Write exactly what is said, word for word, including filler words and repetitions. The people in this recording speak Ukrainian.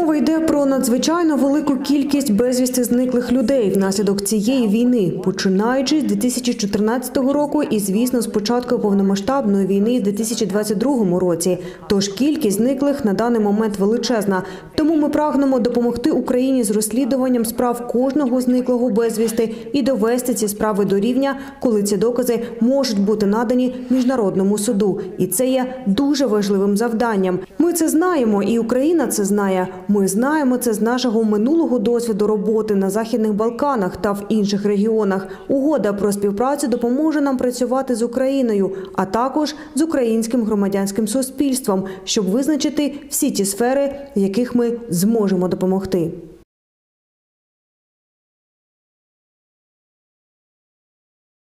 Мова йде про надзвичайно велику кількість безвісти зниклих людей внаслідок цієї війни, починаючи з дві тисячі чотирнадцятого року і, звісно, з початку повномасштабної війни в дві тисячі двадцять другому році. Тож кількість зниклих на даний момент величезна. Тому ми прагнемо допомогти Україні з розслідуванням справ кожного зниклого безвісти і довести ці справи до рівня, коли ці докази можуть бути надані міжнародному суду. І це є дуже важливим завданням. Ми це знаємо, і Україна це знає. Ми знаємо це з нашого минулого досвіду роботи на Західних Балканах та в інших регіонах. Угода про співпрацю допоможе нам працювати з Україною, а також з українським громадянським суспільством, щоб визначити всі ті сфери, в яких ми зможемо допомогти.